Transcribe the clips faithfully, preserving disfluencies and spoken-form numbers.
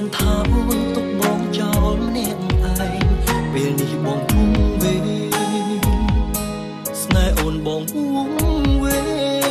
ថាអូនទុកបងចោលម្នាក់ឯងពេលនេះបងវងវេស្នេហ៍អូនបងវងវេ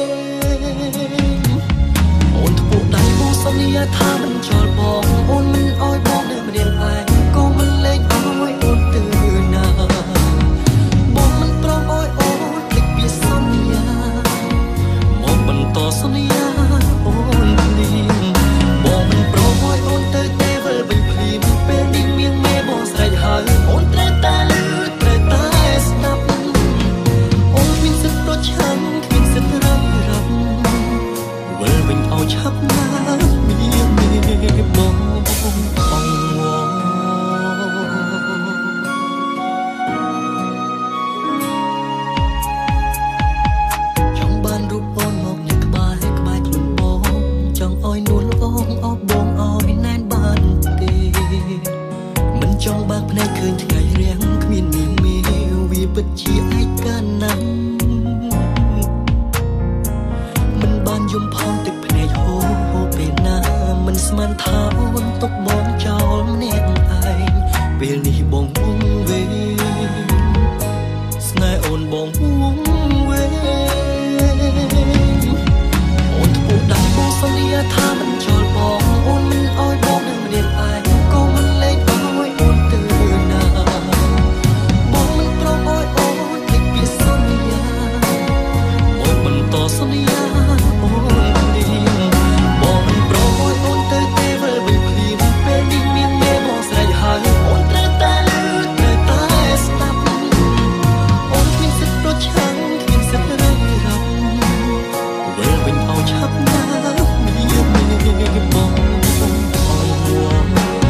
អូនធ្វើដៃបងសន្យាថាមិនចោលបងអូនមិនអោយបងនៅម្នាក់ឯងក៏មិនលែងអោយអូនទៅណាបងមិនព្រមអោយអូនភ្លេចពីសន្យាមកបន្តសន្យាអូនភ្លៀងបងមិនព្រមអោយអូនទៅទេវិលវិញភ្លៀងពេលនេះមៀងមេបងស្រេចហើយអូនត្រូវតែលឺត្រូវតែស្ដាប់អូនមានសិទ្ធិប្រឆាំងគ្មានសិទ្ធិរំរំវិលវិញឲ្យឆាប់ណាមៀងមេបងអងវងចង់បានរូបអូនមកនៅក្បែរក្បែរខ្លួនបងចង់ឲ្យនួនបងអបបងឲ្យណែនបានទេមិនចង់បើកភ្នែកឃើញថ្ងៃរាំងគ្មានមានមេវាពិតជាឯកាណាស់មិនបានយំផងទឹកភ្នែកហូរហូរពេលណាមិនស្មានថាអូនទុកបងចោលម្នាក់ឯងពេលនេះបងវងវេស្នេហ៍អូនបងវងវេអូនធ្វើដៃបងសន្យាថាមិនចោលបងអូនមិនអោយបងនៅម្នាក់ឯងក៏មិនលែងអោយអូនទៅណាបងមិនព្រមអោយអូនភ្លេចពីសន្យាមកបន្តសន្យាអូនភ្លៀងបងមិនព្រមអោយអូនទៅទេវិលវិញភ្លៀងពេលនេះមានមេបងស្រេចហើយអូនត្រូវតែលឺត្រូវតែស្ដាប់អូនគ្មានសិទ្ធិប្រឆាំងគ្មានសិទ្ធិរំរំវិលវិញឲ្យឆាប់ណាមានមេបងអងវង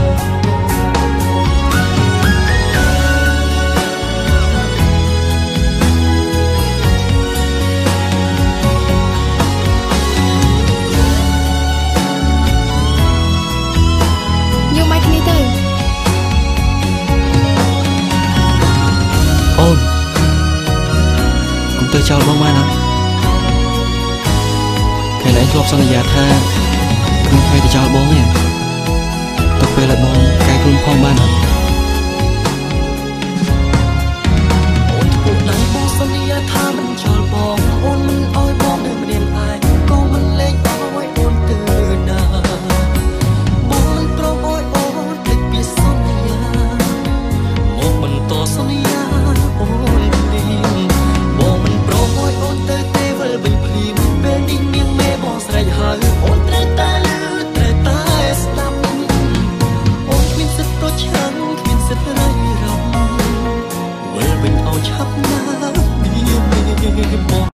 យកមកគ្នាទៅអូនគុំទៅចោលបងបានអត់ថ្ងៃនេះធ្លាប់សន្យាថាគ្មានថ្ងៃទៅចោលបងទេទុកពេលឲ្យបងកែខ្លួនផងបានអត់អូនធ្វើដៃបងសន្យាថាមិនចោលបងអូនមិនអោយបងនៅម្នាក់ឯងក៏មិនលែងអោយអូនទៅណាបងមិនព្រមអោយអូនភ្លេចពីសន្យាមកបន្តសន្យាអូនភ្លៀងបងមិនព្រមអោយអូនទៅទេវិលវិញភ្លៀងពេលនេះនាងមេបងស្រេចហើយអូនត្រូវតែលឺត្រូវតែស្ដាប់អូនគ្មានសិទ្ធិប្រឆាំងគ្មានសិទ្ធិរៃរំវិលវិញឲ្យឆាប់ណាមានមេបង